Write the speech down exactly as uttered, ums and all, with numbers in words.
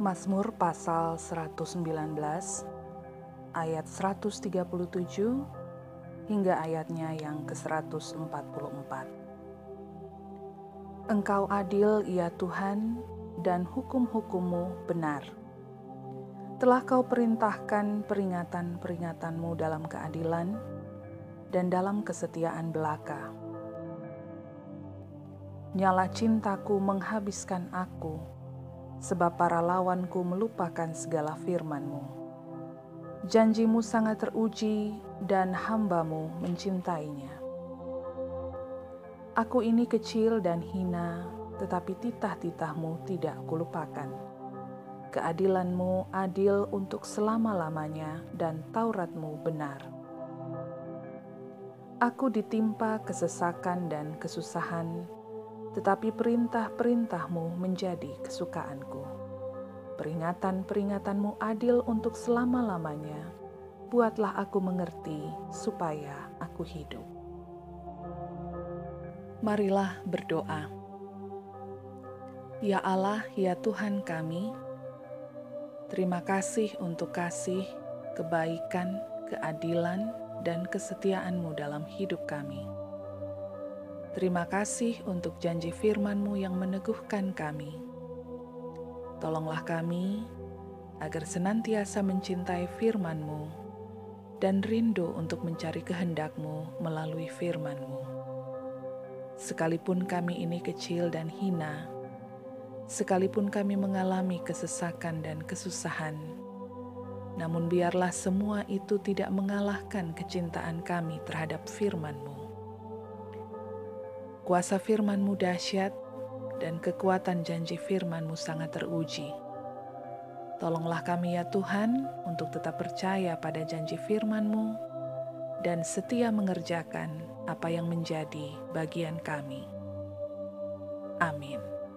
Mazmur pasal seratus sembilan belas ayat seratus tiga puluh tujuh hingga ayatnya yang ke seratus empat puluh empat. Engkau adil ya Tuhan, dan hukum-hukum-Mu benar. Telah Kau perintahkan peringatan-peringatanmu dalam keadilan dan dalam kesetiaan belaka. Nyala cintaku menghabiskan aku, sebab para lawanku melupakan segala firman-Mu. Janji-Mu sangat teruji dan hamba-Mu mencintainya. Aku ini kecil dan hina, tetapi titah-titah-Mu tidak kulupakan. Keadilan-Mu adil untuk selama-lamanya dan Taurat-Mu benar. Aku ditimpa kesesakan dan kesusahan, tetapi perintah-perintah-Mu menjadi kesukaanku. Peringatan-peringatan-Mu adil untuk selama-lamanya. Buatlah aku mengerti supaya aku hidup. Marilah berdoa. Ya Allah, ya Tuhan kami, terima kasih untuk kasih, kebaikan, keadilan, dan kesetiaan-Mu dalam hidup kami. Terima kasih untuk janji firman-Mu yang meneguhkan kami. Tolonglah kami agar senantiasa mencintai firman-Mu dan rindu untuk mencari kehendak-Mu melalui firman-Mu. Sekalipun kami ini kecil dan hina, sekalipun kami mengalami kesesakan dan kesusahan, namun biarlah semua itu tidak mengalahkan kecintaan kami terhadap firman-Mu. Kuasa firman-Mu dahsyat dan kekuatan janji firman-Mu sangat teruji. Tolonglah kami ya Tuhan untuk tetap percaya pada janji firman-Mu dan setia mengerjakan apa yang menjadi bagian kami. Amin.